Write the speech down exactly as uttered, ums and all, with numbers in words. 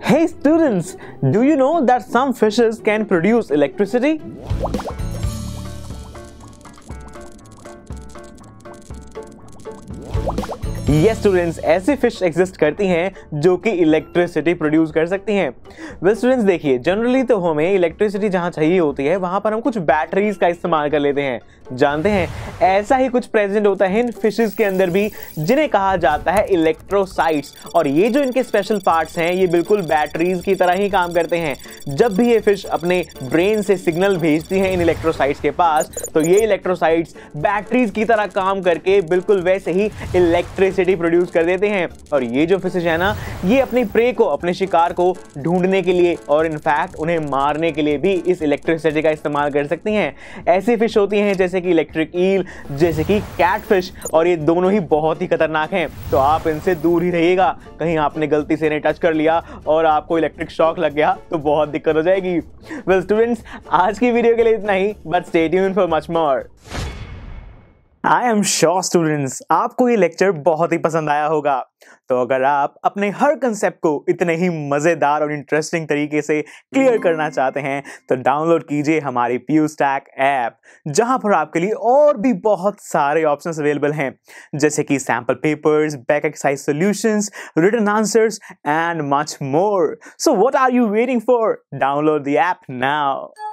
Hey students, do you know that some fishes can produce electricity? ये students ऐसी fish exist करती हैं जो कि इलेक्ट्रिसिटी प्रोड्यूस कर सकती हैं। वेल स्टूडेंट्स देखिए, जनरली तो हमें इलेक्ट्रिसिटी जहां चाहिए होती है वहां पर हम कुछ बैटरीज का इस्तेमाल कर लेते हैं। जानते हैं ऐसा ही कुछ प्रेजेंट होता है इन फिशेस के अंदर भी, जिन्हें कहा जाता है इलेक्ट्रोसाइट्स। और ये जो इनके स्पेशल पार्ट्स हैं ये बिल्कुल बैटरीज की तरह ही काम करते हैं। जब भी ये फिश अपने ब्रेन से सिग्नल भेजती हैं इन इलेक्ट्रोसाइट्स के पास, तो ये इलेक्ट्रोसाइट्स बैटरीज की तरह काम करके बिल्कुल वैसे ही इलेक्ट्रिसिटी प्रोड्यूस कर देते हैं। और ये जो फिशेस है ना, ये अपनी प्रे को, अपने शिकार को ढूंढने के लिए और इनफैक्ट उन्हें मारने के लिए भी इस इलेक्ट्रिसिटी का इस्तेमाल कर सकती हैं। ऐसी फिश होती हैं जैसे कि इलेक्ट्रिक ईल, जैसे कि कैटफिश, और ये दोनों ही बहुत ही खतरनाक हैं। तो आप इनसे दूर ही रहिएगा। कहीं आपने गलती से इन्हें टच कर लिया और आपको इलेक्ट्रिक शॉक लग गया तो बहुत दिक्कत हो जाएगी। वेल स्टूडेंट्स, आज की वीडियो के लिए इतना ही, but stay tuned for much more. I am sure students, आपको ये लेक्चर बहुत ही पसंद आया होगा। तो अगर आप अपने हर कंसेप्ट को इतने ही मजेदार और इंटरेस्टिंग तरीके से क्लियर करना चाहते हैं तो डाउनलोड कीजिए हमारी पीयूस्टैक ऐप, जहां पर आपके लिए और भी बहुत सारे ऑप्शंस अवेलेबल हैं, जैसे कि sample papers, back exercise solutions, written answers and much more. So what are you waiting for? Download the app now.